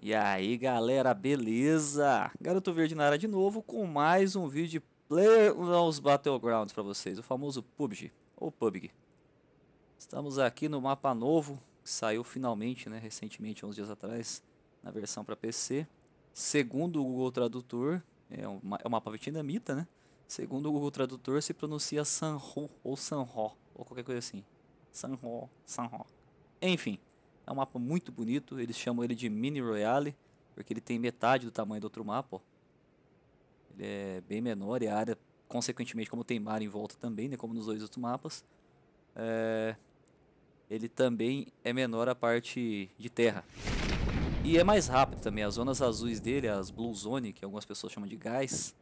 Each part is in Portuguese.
E aí galera, beleza? Garoto Verde na área de novo com mais um vídeo de PlayerUnknown's Battlegrounds pra vocês, o famoso PUBG, ou PUBG. Estamos aqui no mapa novo, que saiu finalmente, né, recentemente, uns dias atrás, na versão para PC. Segundo o Google Tradutor, é um mapa vietnamita, né? Segundo o Google Tradutor se pronuncia Sanho ou Sanho, ou qualquer coisa assim. Sanho, Sanho. Enfim. É um mapa muito bonito, eles chamam ele de Mini Royale, porque ele tem metade do tamanho do outro mapa, ó. Ele é bem menor e a área, consequentemente, como tem mar em volta também, né, como nos dois outros mapas, ele também é menor a parte de terra. E é mais rápido também, as zonas azuis dele, as Blue Zone, que algumas pessoas chamam de gás,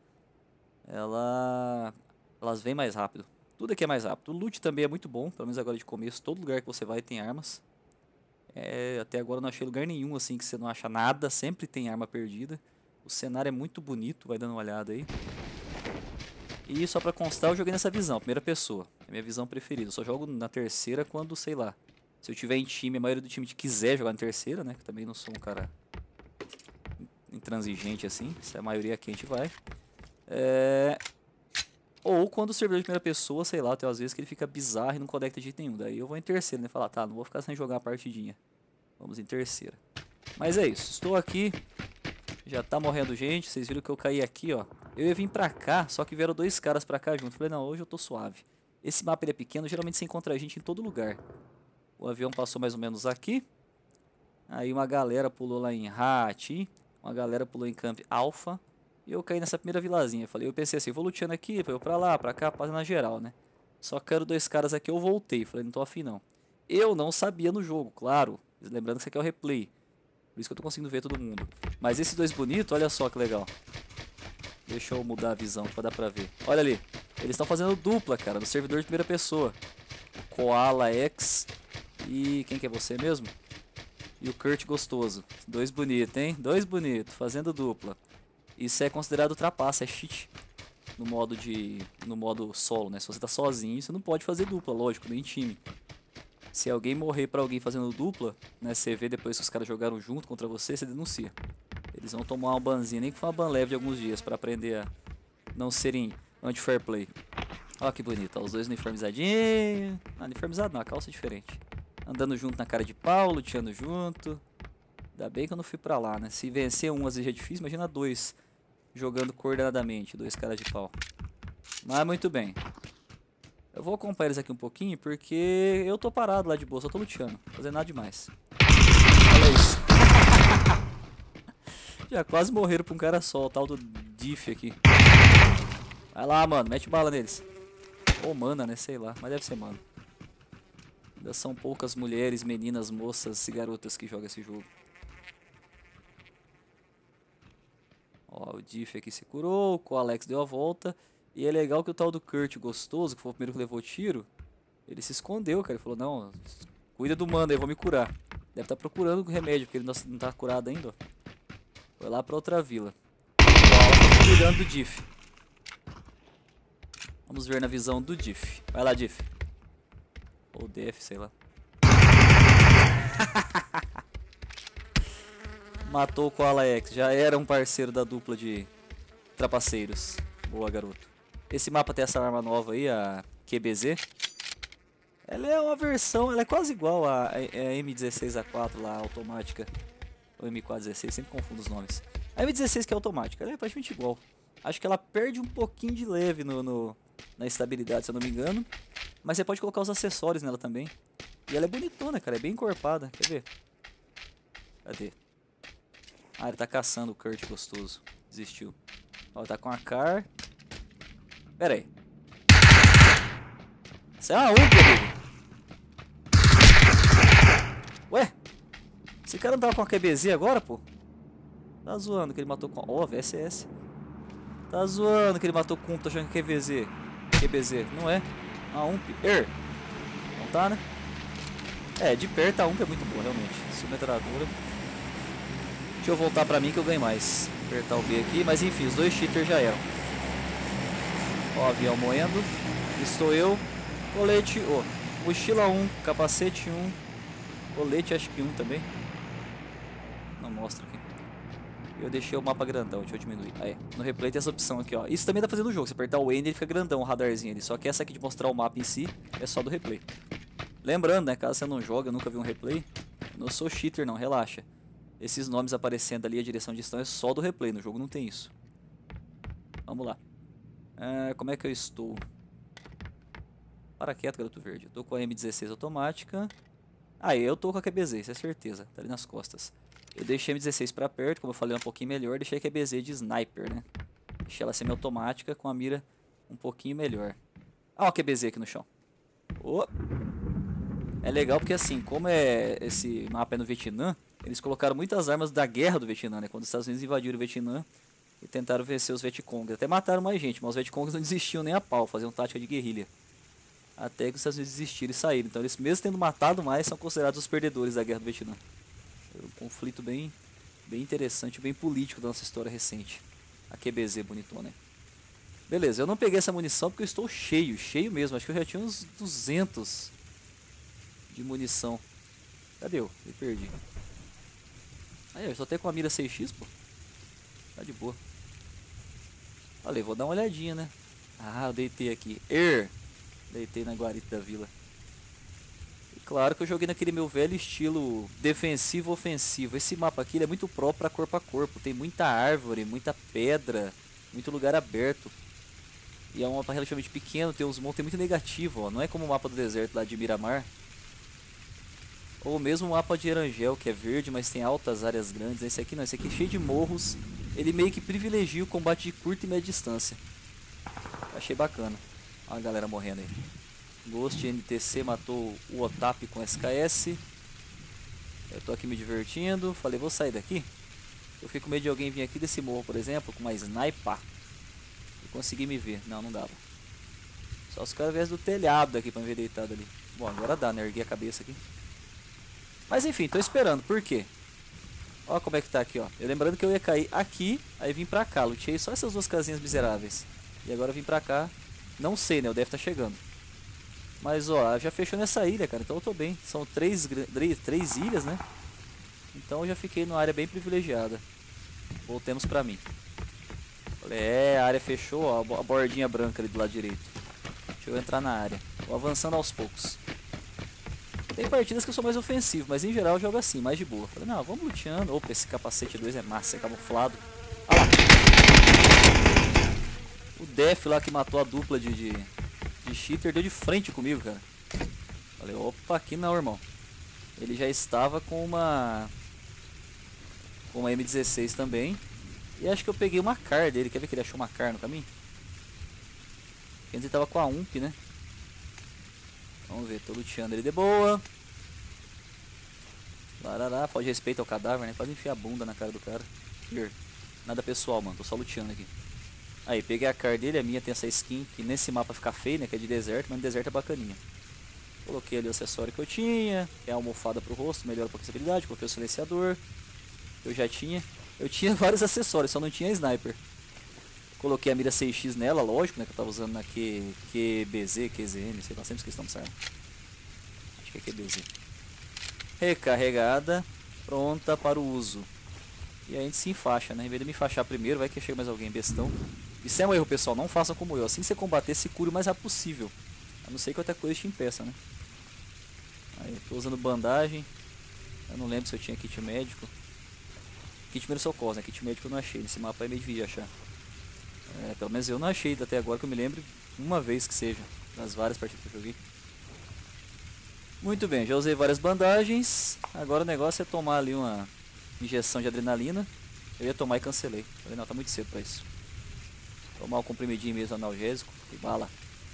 elas vêm mais rápido. Tudo aqui é mais rápido. O loot também é muito bom, pelo menos agora de começo, todo lugar que você vai tem armas. Até agora eu não achei lugar nenhum assim que você não acha nada, sempre tem arma perdida. O cenário é muito bonito, vai dando uma olhada aí. E só pra constar, eu joguei nessa visão, primeira pessoa. É a minha visão preferida. Eu só jogo na terceira quando, sei lá, se eu tiver em time, a maioria do time quiser jogar na terceira, né? Que também não sou um cara intransigente assim, se a maioria aqui a gente vai. Ou quando o servidor de primeira pessoa, sei lá, tem às vezes que ele fica bizarro e não conecta de jeito nenhum. Daí eu vou em terceira, né? Falar, tá, não vou ficar sem jogar a partidinha. Vamos em terceira. Mas é isso, estou aqui. Já tá morrendo gente, vocês viram que eu caí aqui, ó. Eu ia vir pra cá, só que vieram dois caras pra cá junto. Falei, não, hoje eu tô suave. Esse mapa ele é pequeno, geralmente você encontra gente em todo lugar. O avião passou mais ou menos aqui. Aí uma galera pulou lá em Hati. Uma galera pulou em Camp Alpha. E eu caí nessa primeira vilazinha. Eu pensei assim, vou luteando aqui, pra eu pra lá, pra cá, passando na geral, né? Só que eram dois caras aqui, eu voltei. Falei, não tô afim não. Eu não sabia no jogo, claro. Lembrando que isso aqui é o replay. Por isso que eu tô conseguindo ver todo mundo. Mas esses dois bonitos, olha só que legal. Deixa eu mudar a visão pra dar pra ver. Olha ali. Eles estão fazendo dupla, cara, no servidor de primeira pessoa. Koala X e... quem que é você mesmo? E o Kurt Gostoso. Dois bonitos, hein? Dois bonitos, fazendo dupla. Isso é considerado trapaça, é cheat. No modo solo, né? Se você tá sozinho, você não pode fazer dupla, lógico, nem time. Se alguém morrer pra alguém fazendo dupla, né? Você vê depois que os caras jogaram junto contra você, você denuncia. Eles vão tomar uma banzinha, nem que for uma ban leve de alguns dias, pra aprender a não serem anti-fair play. Olha que bonito, ó, os dois uniformizadinhos. Não, uniformizado não, a calça é diferente. Andando junto na cara de pau, luteando junto. Ainda bem que eu não fui pra lá, né? Se vencer um às vezes é difícil, imagina dois jogando coordenadamente, dois caras de pau. Mas muito bem. Eu vou acompanhar eles aqui um pouquinho, porque eu tô parado lá de boa, só tô luteando, fazendo nada demais. Olha isso. Já quase morreram pra um cara só, o tal do Diff aqui. Vai lá, mano, mete bala neles. Ou mana, né, sei lá, mas deve ser mano. Ainda são poucas mulheres, meninas, moças e garotas que jogam esse jogo. Ó, o Diff aqui se curou, o Alex deu a volta. E é legal que o tal do Kurt Gostoso, que foi o primeiro que levou tiro, ele se escondeu, cara. Ele falou, não, cuida do mano aí, eu vou me curar. Deve estar procurando o remédio, porque ele não tá curado ainda, ó. Foi lá pra outra vila. Ó, cuidando do Diff. Vamos ver na visão do Diff. Vai lá, Diff. Ou Def, sei lá. Matou o Koala X. Já era um parceiro da dupla de trapaceiros. Boa, garoto. Esse mapa tem essa arma nova aí, a QBZ. Ela é uma versão, ela é quase igual a M16A4 lá, automática. Ou M416, sempre confundo os nomes. A M16 que é automática, ela é praticamente igual. Acho que ela perde um pouquinho de leve na estabilidade, se eu não me engano. Mas você pode colocar os acessórios nela também. E ela é bonitona, cara, é bem encorpada. Quer ver? Cadê? Ah, ele tá caçando o Kurt Gostoso. Desistiu. Ó, tá com a Car. Pera aí. Isso é uma UMP, amigo. Ué? Esse cara não tava com a QBZ agora, pô? Tá zoando que ele matou com... Ó, VSS. Tá zoando que ele matou com... Tô achando que é QBZ. QBZ. Não é? A UMP. Não tá, né? É, de perto a UMP é muito boa, realmente. Submetralhadora. Deixa eu voltar pra mim que eu ganho mais. Apertar o B aqui. Mas enfim, os dois cheaters já eram. Ó, avião moendo. Estou eu. Colete, ó. Mochila 1, capacete 1. Colete acho que 1 também. Não mostra aqui. Eu deixei o mapa grandão, deixa eu diminuir. Aí, no replay tem essa opção aqui, ó. Isso também dá pra fazer no jogo. Se apertar o N, ele fica grandão, o radarzinho ali. Só que essa aqui de mostrar o mapa em si é só do replay. Lembrando, né, caso você não joga, nunca viu um replay, eu não sou cheater não, relaxa. Esses nomes aparecendo ali, a direção de distância é só do replay, no jogo não tem isso. Vamos lá. Como é que eu estou? Para quieto, garoto verde. Eu tô com a M16 automática. Eu tô com a QBZ, isso é certeza. Tá ali nas costas. Eu deixei a M16 pra perto, como eu falei um pouquinho melhor. Deixei a QBZ de sniper, né? Deixei ela semi-automática com a mira um pouquinho melhor. Ó a QBZ aqui no chão. Oh. É legal porque assim, como esse mapa é no Vietnã, eles colocaram muitas armas da guerra do Vietnã, né? Quando os Estados Unidos invadiram o Vietnã e tentaram vencer os Vietcongs. Até mataram mais gente, mas os Vietcongs não desistiam nem a pau, faziam tática de guerrilha. Até que os Estados Unidos desistiram e saíram. Então eles, mesmo tendo matado mais, são considerados os perdedores da guerra do Vietnã. É um conflito bem interessante, bem político da nossa história recente. A QBZ bonitona, né? Beleza, eu não peguei essa munição porque eu estou cheio mesmo. Acho que eu já tinha uns 200 de munição. Cadê eu? Me perdi. Aí, eu só tenho com a mira 6x, pô. Tá de boa. Falei, vou dar uma olhadinha, né? Eu deitei aqui. Deitei na guarita da vila. E claro que eu joguei naquele meu velho estilo defensivo-ofensivo. Esse mapa aqui ele é muito próprio para corpo a corpo. Tem muita árvore, muita pedra, muito lugar aberto. E é um mapa relativamente pequeno, tem uns montes muito negativo, ó. Não é como o mapa do deserto lá de Miramar. Ou mesmo o mapa de Erangel, que é verde, mas tem altas áreas grandes. Esse aqui não, esse aqui é cheio de morros. Ele meio que privilegia o combate de curta e média distância. Achei bacana. Olha a galera morrendo aí. Ghost NTC matou o Otap com SKS. Eu tô aqui me divertindo. Falei, vou sair daqui. Eu fiquei com medo de alguém vir aqui desse morro, por exemplo, com uma sniper e conseguir me ver. Não dava. Só os caras viessem do telhado daqui pra me ver deitado ali. Bom, agora dá, né? Ergui a cabeça aqui. Mas enfim, tô esperando. Por quê? Olha como é que tá aqui, ó. Eu lembrando que eu ia cair aqui, aí vim pra cá. Lutei só essas duas casinhas miseráveis. E agora eu vim pra cá. Não sei, né? O deve tá chegando. Mas, ó, já fechou nessa ilha, cara. Então eu tô bem. São três ilhas, né? Então eu já fiquei numa área bem privilegiada. Voltemos pra mim. A área fechou, ó. A bordinha branca ali do lado direito. Deixa eu entrar na área. Vou avançando aos poucos. Tem partidas que eu sou mais ofensivo, mas em geral eu jogo assim, mais de boa. Falei, não, vamos luteando. Opa, esse capacete 2 é massa, é camuflado. Olha lá. O Def lá que matou a dupla de cheater deu de frente comigo, cara. Falei, opa, aqui não, irmão. Ele já estava com uma M16 também. E acho que eu peguei uma CAR dele. Quer ver que ele achou uma CAR no caminho? Ele tava com a UMP, né? Vamos ver, tô luteando ele de boa. Larará, falta de respeito ao cadáver, né? Quase enfiar a bunda na cara do cara. Nada pessoal, mano, tô só luteando aqui. Aí, peguei a car dele, a minha tem essa skin que nesse mapa fica feia, né? Que é de deserto, mas no deserto é bacaninha. Coloquei ali o acessório que eu tinha. É a almofada pro rosto, melhora a possibilidade. Coloquei o silenciador. Eu tinha vários acessórios, só não tinha sniper. Coloquei a mira 6x nela, lógico, né? Que eu tava usando na QBZ, QZN, sei lá, sempre esqueci o nome certo. Acho que é QBZ. Recarregada, pronta para o uso. E aí a gente se enfaixa, né? Em vez de me enfaixar primeiro, vai que chega mais alguém bestão. Isso é um erro, pessoal, não façam como eu. Assim que você combater, se cure o mais rápido possível. A não ser que outra coisa te impeça, né? Aí, tô usando bandagem. Eu não lembro se eu tinha kit médico. Kit primeiro socorro, né? Kit médico eu não achei. Nesse mapa é meio difícil de achar. Pelo menos eu não achei até agora que eu me lembre. Uma vez que seja. Das várias partidas que eu joguei. Muito bem, já usei várias bandagens. Agora o negócio é tomar ali uma injeção de adrenalina. Eu ia tomar e cancelei. Falei, não, tá muito cedo pra isso. Tomar um comprimidinho mesmo analgésico e bala.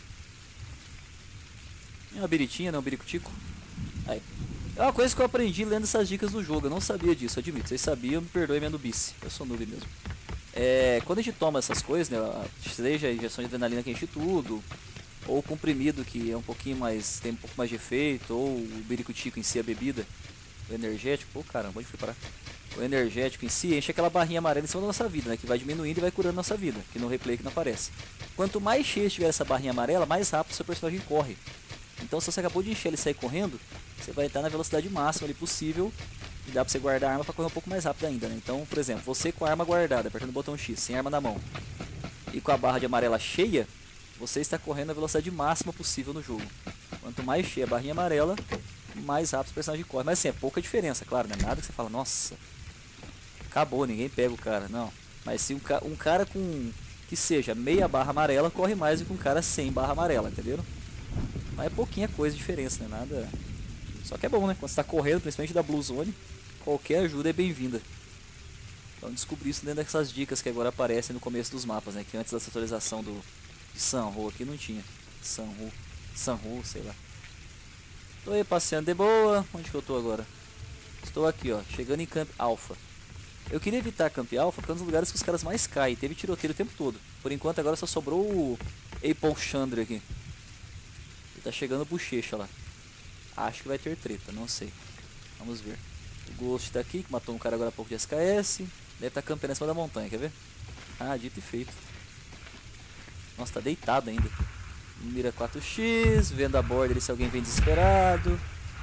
E uma biritinha, né? Um biricutico. Aí. É uma coisa que eu aprendi lendo essas dicas do jogo. Eu não sabia disso, admito. Vocês sabiam, me perdoem minha nubice. Eu sou noob mesmo. Quando a gente toma essas coisas, né? Seja a injeção de adrenalina que enche tudo, ou o comprimido que é um pouquinho mais, tem um pouco mais de efeito, ou o biricutico em si, a bebida, o energético, pô caramba, onde fui parar? O energético em si enche aquela barrinha amarela em cima da nossa vida, né? Que vai diminuindo e vai curando nossa vida, que no replay que não aparece. Quanto mais cheia estiver essa barrinha amarela, mais rápido seu personagem corre. Então se você acabou de encher ele e sair correndo, você vai estar na velocidade máxima ali possível E dá pra você guardar a arma pra correr um pouco mais rápido ainda, né? Então, por exemplo, você com a arma guardada, apertando o botão X, sem arma na mão, e com a barra de amarela cheia, você está correndo a velocidade máxima possível no jogo. Quanto mais cheia a barrinha amarela, mais rápido o personagem corre. Mas assim, é pouca diferença, claro, né? Nada que você fala, nossa, acabou, ninguém pega o cara, não. Mas se um cara com que seja meia barra amarela corre mais do que um cara sem barra amarela, entendeu? Mas é pouquinha coisa de diferença, né? Nada. Só que é bom, né? Quando você tá correndo, principalmente da Blue Zone, qualquer ajuda é bem-vinda. Então descobri isso dentro dessas dicas que agora aparecem no começo dos mapas, né? Que antes dessa atualização de Sanhok aqui não tinha. Sanhok, sei lá. Tô aí passeando de boa. Onde que eu tô agora? Estou aqui, ó, chegando em Camp Alpha. Eu queria evitar Camp Alpha porque é um dos lugares que os caras mais caem. Teve tiroteio o tempo todo. Por enquanto agora só sobrou o Apple Chandra aqui. Ele tá chegando o Bochecha lá. Acho que vai ter treta, não sei. Vamos ver. O Ghost tá aqui, que matou um cara agora há pouco de SKS. Deve estar campando em cima da montanha, quer ver? Ah, dito e feito. Nossa, tá deitado ainda. Mira 4x, vendo a borda ali se alguém vem desesperado.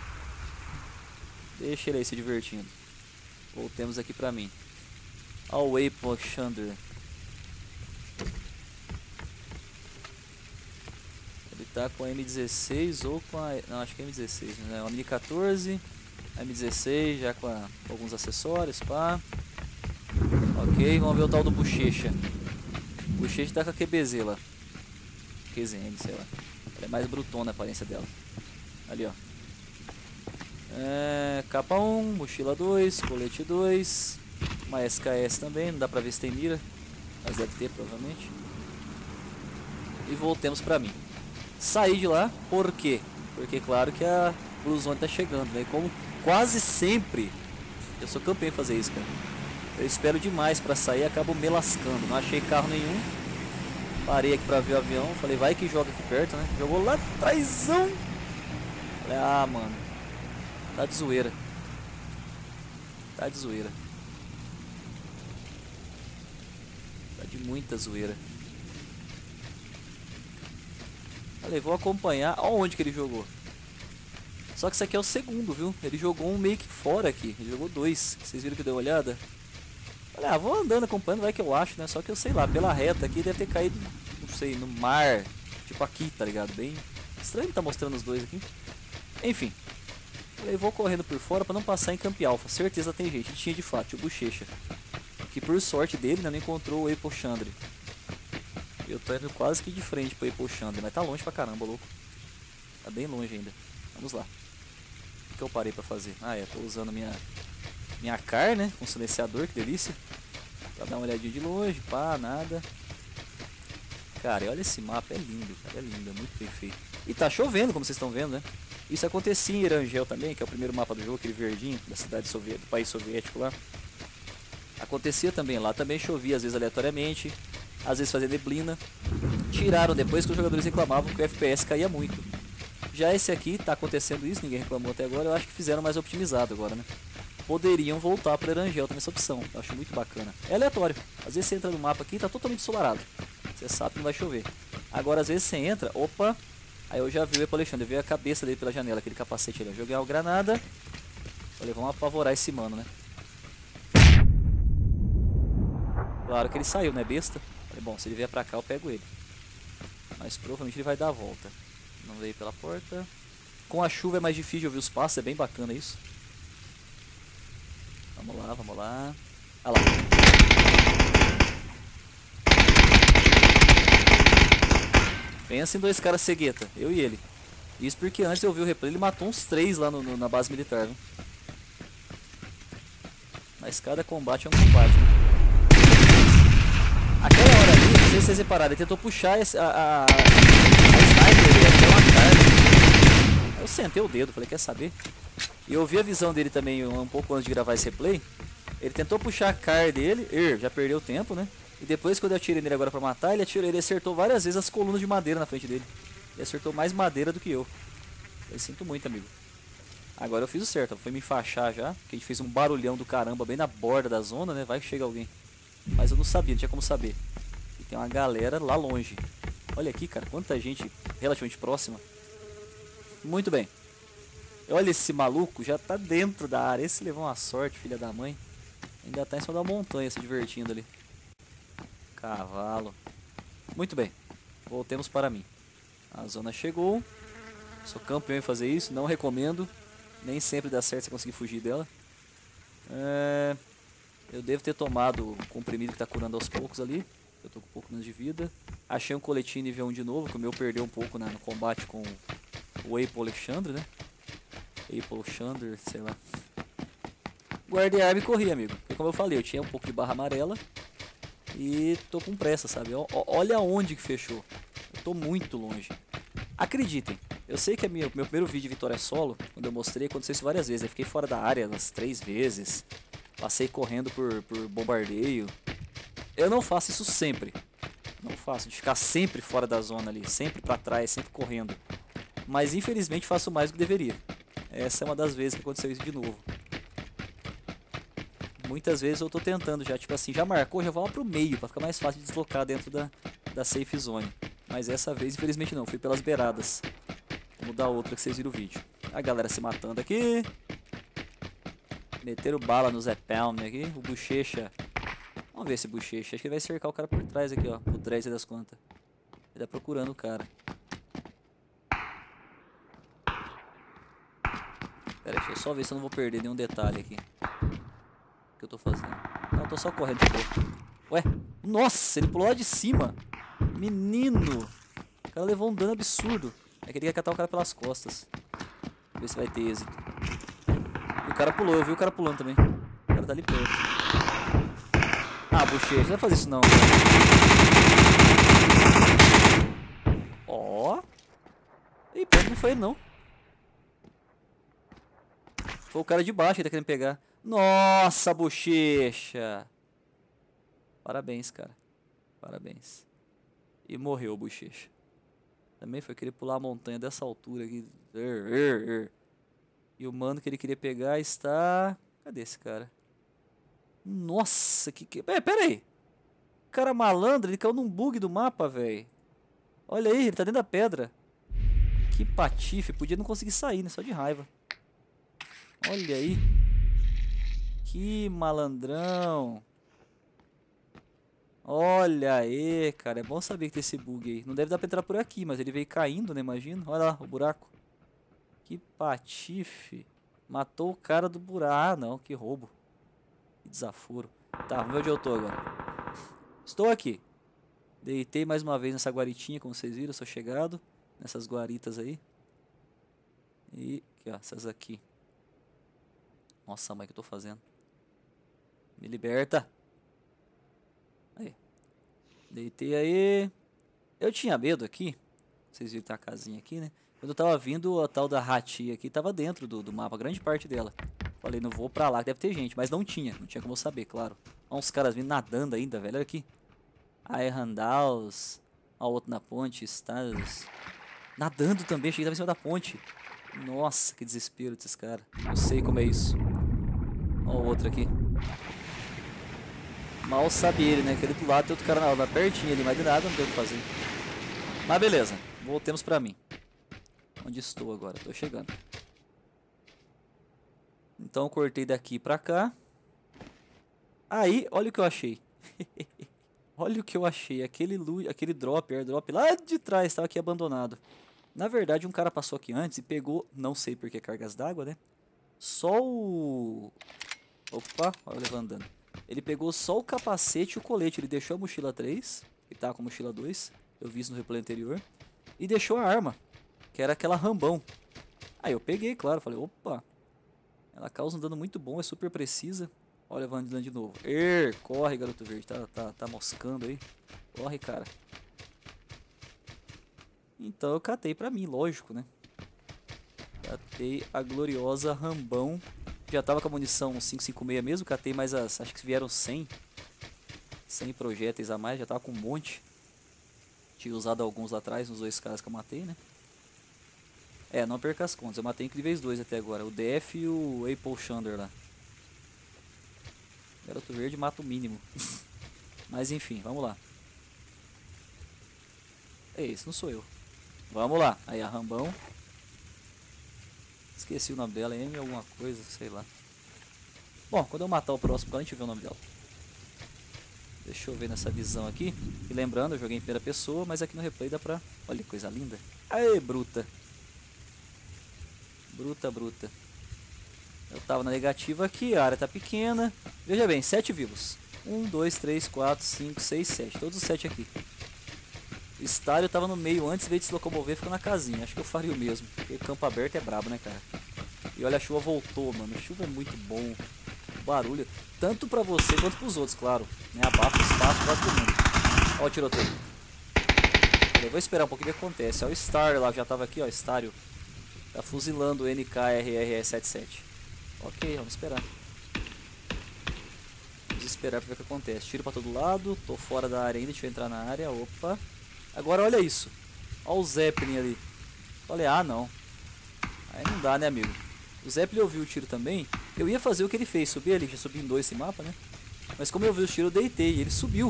Deixa ele aí se divertindo. Voltemos aqui pra mim. Ó o Apple Chandra. Ele tá com a M16 ou com a... Não, acho que é M16, né? Uma Mini 14, a M16 já com alguns acessórios, pá. Ok, vamos ver o tal do Bochecha. O Bochecha tá com a QBZ lá. QZN, sei lá. Ela é mais brutona a aparência dela. Ali, ó. Capa 1, mochila 2, colete 2. Uma SKS também, não dá pra ver se tem mira. Mas deve ter, provavelmente. E voltemos pra mim. Saí de lá, por quê? Porque claro que a Blue Zone tá chegando, né? E como quase sempre, eu sou campeão em fazer isso, cara. Eu espero demais pra sair e acabo me lascando. Não achei carro nenhum. Parei aqui pra ver o avião. Falei, vai que joga aqui perto, né? Jogou lá atrásão. Falei, ah, mano. Tá de zoeira. Tá de zoeira. Tá de muita zoeira. Falei, vou acompanhar. Olha onde que ele jogou. Só que isso aqui é o segundo, viu? Ele jogou um meio que fora aqui. Ele jogou 2. Vocês viram que deu uma olhada? Falei, ah, vou andando acompanhando, vai que eu acho, né? Só que eu sei lá, pela reta aqui deve ter caído, não sei, no mar. Tipo aqui, tá ligado? Bem estranho tá mostrando os dois aqui. Enfim. Falei, vou correndo por fora pra não passar em Camp Alpha. Certeza tem gente. Tinha de fato, o Bochecha. Que por sorte dele, né, não encontrou o Apple Chandra. Eu tô indo quase que de frente pro Apple Chandra, mas tá longe pra caramba, louco. Tá bem longe ainda. Vamos lá. O que eu parei pra fazer? Ah, tô usando minha car, né, com silenciador, que delícia. Pra dar uma olhadinha de longe, pá, nada. Cara, olha esse mapa, é lindo, cara, é lindo, é muito bem feito. E tá chovendo, como vocês estão vendo, né? Isso acontecia em Erangel também, que é o primeiro mapa do jogo, aquele verdinho, da cidade soviética, do país soviético lá. Acontecia também, lá também chovia, às vezes aleatoriamente, às vezes fazia neblina. Tiraram depois que os jogadores reclamavam que o FPS caía muito. Já esse aqui, tá acontecendo isso, ninguém reclamou até agora, eu acho que fizeram mais otimizado agora, né? Poderiam voltar para Erangel também essa opção, eu acho muito bacana. É aleatório, às vezes você entra no mapa aqui e tá totalmente ensolarado. Você sabe que não vai chover. Agora às vezes você entra, opa, aí eu já vi o Apple Alexandre, eu vi a cabeça dele pela janela, aquele capacete ali. Eu joguei uma granada, falei, vamos apavorar esse mano, né? Claro que ele saiu, né, besta? Falei, bom, se ele vier pra cá eu pego ele. Mas provavelmente ele vai dar a volta. Não veio pela porta. Com a chuva é mais difícil de ouvir os passos, é bem bacana isso. Vamos lá, vamos lá. Ah lá. Pensa em dois caras cegueta, eu e ele. Isso porque antes eu vi o replay, ele matou uns 3 lá na base militar, viu? Mas cada combate é um combate, né? Aquela hora ali, não sei se vocês repararam, ele tentou puxar a sniper, ele ia ter uma carga. Eu sentei o dedo, falei, quer saber? E eu vi a visão dele também um pouco antes de gravar esse replay. Ele tentou puxar a car dele, já perdeu tempo, né? E depois quando eu atirei nele agora pra matar, ele acertou várias vezes as colunas de madeira na frente dele. Ele acertou mais madeira do que eu. Eu sinto muito, amigo. Agora eu fiz o certo, foi me enfaixar já, porque a gente fez um barulhão do caramba bem na borda da zona, né? Vai que chega alguém. Mas eu não sabia, não tinha como saber. E tem uma galera lá longe. Olha aqui, cara, quanta gente relativamente próxima. Muito bem. Olha esse maluco, já tá dentro da área. Esse levou uma sorte, filha da mãe. Ainda tá em cima da montanha se divertindo ali. Cavalo. Muito bem. Voltemos para mim. A zona chegou. Sou campeão em fazer isso. Não recomendo. Nem sempre dá certo você conseguir fugir dela. Eu devo ter tomado o comprimido que tá curando aos poucos ali. Eu tô com um pouco menos de vida. Achei um coletinho nível 1 de novo, que o meu perdeu um pouco no combate com o Ape Alexandre, né? Ape Alexandre, sei lá. Guardei a arma e corri, amigo. Porque como eu falei, eu tinha um pouco de barra amarela. E tô com pressa, sabe? Olha onde que fechou. Eu tô muito longe. Acreditem, eu sei que meu primeiro vídeo de vitória solo, quando eu mostrei, aconteceu isso várias vezes. Eu fiquei fora da área umas 3 vezes. Passei correndo por bombardeio. Eu não faço isso sempre. Não faço, de ficar sempre fora da zona ali, sempre pra trás, sempre correndo. Mas infelizmente faço mais do que deveria. Essa é uma das vezes que aconteceu isso de novo. Muitas vezes eu tô tentando já, tipo assim, já marcou, já vou lá pro meio, pra ficar mais fácil de deslocar dentro da safe zone. Mas essa vez, infelizmente não, fui pelas beiradas. Vamos dar outra que vocês viram o vídeo. A galera se matando aqui. Meteram bala no Zé Palme aqui, o Bochecha. Vamos ver esse Bochecha, acho que ele vai cercar o cara por trás aqui, ó, o Dresser das contas. Ele tá procurando o cara. Pera aí, deixa eu só ver se eu não vou perder nenhum detalhe aqui. O que eu tô fazendo? Não, eu tô só correndo de boa. Ué, nossa, ele pulou lá de cima. Menino. O cara levou um dano absurdo. É que ele quer catar o cara pelas costas. Ver se vai ter êxito. E o cara pulou, eu vi o cara pulando também. O cara tá ali perto. Ah, Bochecha, não vai fazer isso não. Ó. Ih, pior que não foi ele não. Foi o cara de baixo que tá querendo pegar. Nossa, Bochecha. Parabéns, cara. Parabéns. E morreu o Bochecha. Também foi querer pular a montanha dessa altura aqui. E o mano que ele queria pegar está... Cadê esse cara? Nossa, que... Pera aí. O cara malandro, ele caiu num bug do mapa, velho. Olha aí, ele tá dentro da pedra. Que patife. Podia não conseguir sair, né? Só de raiva. Olha aí. Que malandrão. Olha aí, cara. É bom saber que tem esse bug aí. Não deve dar pra entrar por aqui, mas ele veio caindo, né? Imagina. Olha lá, o buraco. Que patife. Matou o cara do buraco. Ah, não. Que roubo. Que desaforo. Tá, vamos ver onde eu tô agora. Estou aqui. Deitei mais uma vez nessa guaritinha, como vocês viram. Sou chegado. Nessas guaritas aí. E aqui, ó. Essas aqui. Nossa, mãe, o que eu tô fazendo? Me liberta. Aí. Deitei aí. Eu tinha medo aqui. Vocês viram que tá a casinha aqui, né? Quando eu tava vindo, a tal da ratia aqui tava dentro do mapa, grande parte dela. Falei, não vou pra lá, deve ter gente, mas não tinha como eu saber, claro. Olha uns caras vindo nadando ainda, velho, olha aqui. Aí, Randaus. Olha o outro na ponte, Stas. Nadando também, cheguei tava em cima da ponte. Nossa, que desespero desses caras. Eu sei como é isso. Olha o outro aqui. Mal sabe ele, né? Aquele do lado tem outro cara na pertinho ali, mas de nada não deu o que fazer. Mas beleza, voltemos pra mim. Onde estou agora? Tô chegando. Então eu cortei daqui pra cá. Aí, olha o que eu achei. Olha o que eu achei. Aquele airdrop lá de trás estava aqui abandonado. Na verdade, um cara passou aqui antes e pegou, não sei por que cargas d'água, né? Só o... Opa, olha eu levantando. Ele pegou só o capacete e o colete. Ele deixou a mochila 3, que tá com a mochila 2. Eu vi isso no replay anterior. E deixou a arma, que era aquela rambão. Aí eu peguei, claro. Falei, opa. Ela causa um dano muito bom, é super precisa. Olha, Vandilão de novo. Corre, garoto verde. Tá moscando aí. Corre, cara. Então eu catei pra mim, lógico, né? Catei a gloriosa rambão. Já tava com a munição 556 mesmo. Catei mais as... Acho que vieram 100. 100 projéteis a mais. Já tava com um monte. Tinha usado alguns lá atrás, nos 2 caras que eu matei, né? É, não perca as contas. Eu matei incríveis 2 até agora. O DF e o Apple Shander lá. Garoto verde mata o mínimo. Mas enfim, vamos lá. É esse, não sou eu. Vamos lá. Aí a rambão. Esqueci o nome dela, M alguma coisa, sei lá. Bom, quando eu matar o próximo, a gente vê o nome dela. Deixa eu ver nessa visão aqui. E lembrando, eu joguei em primeira pessoa, mas aqui no replay dá pra... Olha que coisa linda. Aê, bruta. Bruta, bruta. Eu tava na negativa aqui, a área tá pequena. Veja bem, 7 vivos. 1, 2, 3, 4, 5, 6, 7. Todos os 7 aqui. O estádio tava no meio antes, veio de se locomover, ficou na casinha. Acho que eu faria o mesmo, porque campo aberto é brabo, né, cara? E olha, a chuva voltou, mano. A chuva é muito bom. O barulho, tanto pra você quanto pros outros, claro. Né? Abafa o espaço quase todo mundo. Ó o tiroteio. Eu vou esperar um pouquinho o que acontece. Ó, o Star lá, já tava aqui, ó, Stario. Tá fuzilando o NKRR-77. Ok, vamos esperar. Vamos esperar pra ver o que acontece. Tiro pra todo lado, tô fora da área ainda, deixa eu entrar na área, opa. Agora olha isso. Olha o Zeppelin ali. Falei, ah não. Aí não dá, né, amigo? O Zeppelin ouviu o tiro também. Eu ia fazer o que ele fez, subir ali, já subi em 2 esse mapa, né? Mas como eu vi o tiro, eu deitei e ele subiu.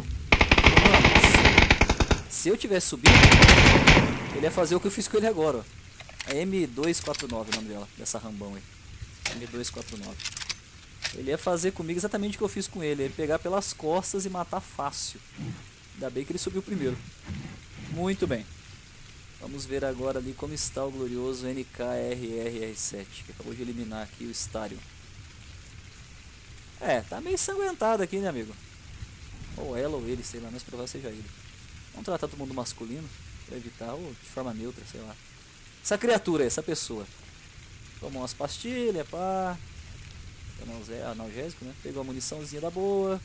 Mano, se eu tivesse subido, ele ia fazer o que eu fiz com ele agora, ó. É M249 o nome dela, dessa rambão aí. M249. Ele ia fazer comigo exatamente o que eu fiz com ele. Ele ia pegar pelas costas e matar fácil. Ainda bem que ele subiu primeiro. Muito bem. Vamos ver agora ali como está o glorioso NKRR7, que acabou de eliminar aqui o Starion. É, tá meio ensanguentado aqui, né, amigo? Ou ela ou ele, sei lá, mas provável seja ele. Vamos tratar todo mundo masculino, pra evitar, ou de forma neutra, sei lá. Essa criatura, essa pessoa. Tomou umas pastilhas, pá. Analgésico, né? Pegou a muniçãozinha da boa.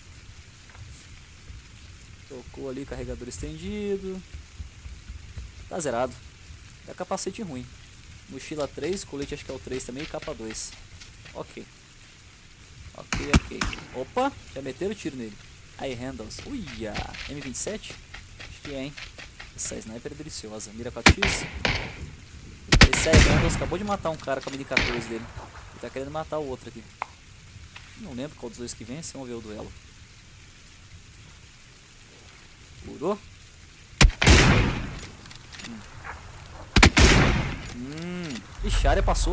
Tocou ali, carregador estendido. Tá zerado. Tá capacete ruim. Mochila 3, colete acho que é o 3 também, e capa 2. Ok. Ok, ok. Opa, já meteram o tiro nele. Aí, handles. Uia, M27? Acho que é, hein? Essa sniper é deliciosa. Mira 4x. Esse aí, handles, acabou de matar um cara com a mini 14 dele. Ele tá querendo matar o outro aqui. Não lembro qual dos dois que vence, vamos ver o duelo. Curou? Ixi, a área passou.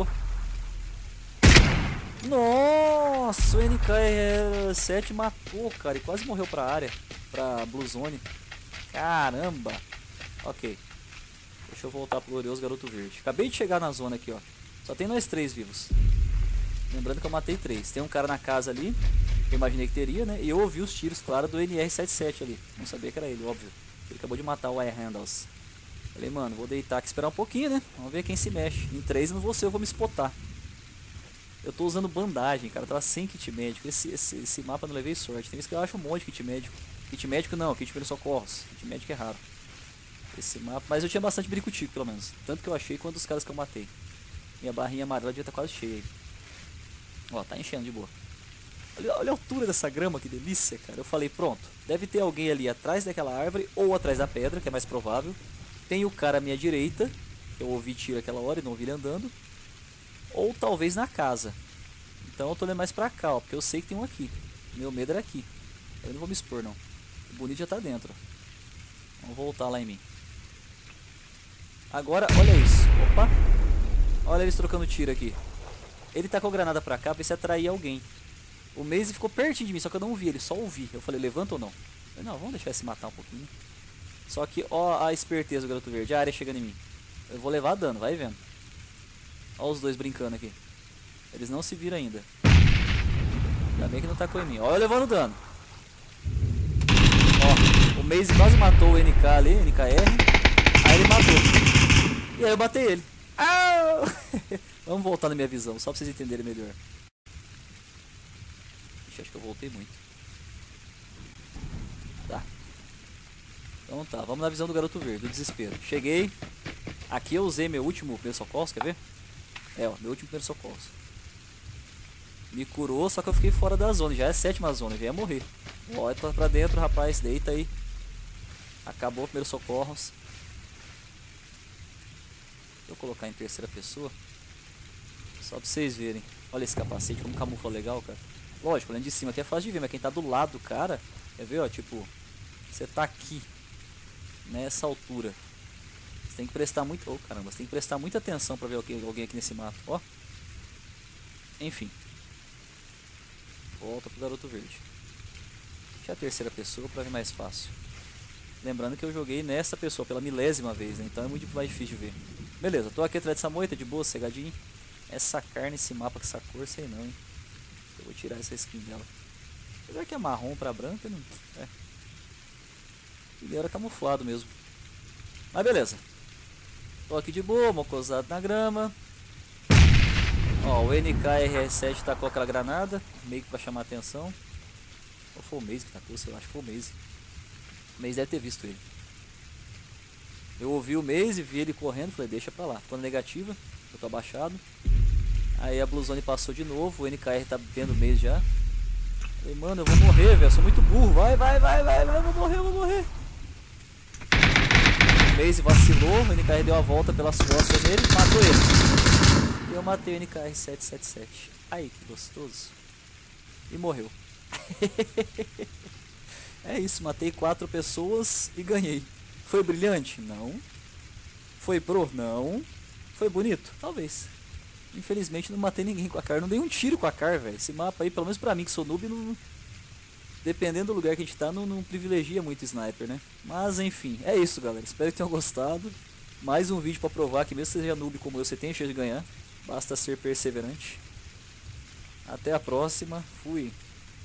Nossa, o NKR7 matou, cara, e quase morreu pra área, pra Blue Zone. Caramba. Ok. Deixa eu voltar pro glorioso garoto verde. Acabei de chegar na zona aqui, ó. Só tem nós 3 vivos. Lembrando que eu matei 3. Tem um cara na casa ali, que eu imaginei que teria, né? E eu ouvi os tiros, claro, do NR77 ali. Não sabia que era ele, óbvio. Ele acabou de matar o Air Handles. Falei, mano, vou deitar aqui, esperar um pouquinho, né? Vamos ver quem se mexe. Em 3 não vou ser, eu vou me spotar. Eu tô usando bandagem, cara. Eu tava sem kit médico. Esse mapa eu não levei sorte. Tem vezes que eu acho um monte de kit médico. Kit médico não, kit primeiros socorros. Kit médico é raro. Esse mapa. Mas eu tinha bastante brinco-tico, pelo menos. Tanto que eu achei quanto os caras que eu matei. Minha barrinha amarela devia estar quase cheia aí. Ó, tá enchendo de boa. Olha a altura dessa grama, que delícia, cara. Eu falei, pronto. Deve ter alguém ali atrás daquela árvore ou atrás da pedra, que é mais provável. Tem o cara à minha direita, que eu ouvi tiro aquela hora e não ouvi ele andando. Ou talvez na casa. Então eu tô olhando mais pra cá, ó, porque eu sei que tem um aqui. Meu medo era aqui. Eu não vou me expor, não. O bonito já tá dentro. Vamos voltar lá em mim. Agora, olha isso. Opa. Olha eles trocando tiro aqui. Ele tacou granada pra cá pra ver se atrair alguém. O Maze ficou pertinho de mim, só que eu não vi ele, só ouvi. Eu falei, levanta ou não? Eu falei, não, vamos deixar ele se matar um pouquinho. Só que, ó a esperteza do garoto verde, a área chegando em mim. Eu vou levar dano, vai vendo. Ó os dois brincando aqui. Eles não se viram ainda. Ainda bem que não tacou em mim. Ó eu levando dano. Ó, o Maze quase matou o NK ali, NKR. Aí ele matou. E aí eu batei ele. Ah! Vamos voltar na minha visão, só pra vocês entenderem melhor. Ixi, acho que eu voltei muito. Tá. Então tá, vamos na visão do garoto verde, do desespero. Cheguei. Aqui eu usei meu último primeiro socorro, quer ver? É, ó, meu último primeiro socorro. Me curou, só que eu fiquei fora da zona. Já é a 7ª zona, já ia morrer. Ó, tá pra dentro, rapaz, deita aí. Acabou o primeiro socorros. Vou colocar em terceira pessoa. Só pra vocês verem. Olha esse capacete, como camufla legal, cara. Lógico, olhando de cima aqui é fácil de ver, mas quem tá do lado do cara, quer ver, ó, tipo, você tá aqui, nessa altura. Você tem que prestar muito... Oh, caramba, você tem que prestar muita atenção pra ver alguém aqui nesse mato, ó. Enfim. Volta pro garoto verde. Deixa a terceira pessoa pra ver mais fácil. Lembrando que eu joguei nessa pessoa pela milésima vez, né? Então é muito mais difícil de ver. Beleza, tô aqui atrás dessa moita, de boa, cegadinho. Essa carne, esse mapa com essa cor, sei não, hein. Eu vou tirar essa skin dela. Apesar que é marrom pra branca, não... É. Ele era camuflado mesmo. Mas beleza. Tô aqui de boa, mocosado na grama. Ó, o NKRS7 tacou aquela granada, meio que pra chamar a atenção. Ou foi o Maze que tacou, sei lá, acho que foi o Maze. O Maze deve ter visto ele. Eu ouvi o Maze, vi ele correndo, falei, deixa pra lá. Ficou negativa, eu tô abaixado. Aí a Bluezone passou de novo, o NKR tá vendo o Maze já. Falei, mano, eu vou morrer, velho, sou muito burro. Vai, vou morrer. O Maze vacilou, o NKR deu a volta pelas costas dele, matou ele. E eu matei o NKR 777. Aí, que gostoso. E morreu. É isso, matei 4 pessoas e ganhei. Foi brilhante? Não. Foi pro? Não. Foi bonito? Talvez. Infelizmente não matei ninguém com a Kar. Não dei um tiro com a Kar, velho. Esse mapa aí, pelo menos pra mim que sou noob, não... Dependendo do lugar que a gente tá, não privilegia muito sniper, né? Mas enfim, é isso, galera. Espero que tenham gostado. Mais um vídeo pra provar que mesmo que seja noob como eu, você tem chance de ganhar. Basta ser perseverante. Até a próxima. Fui.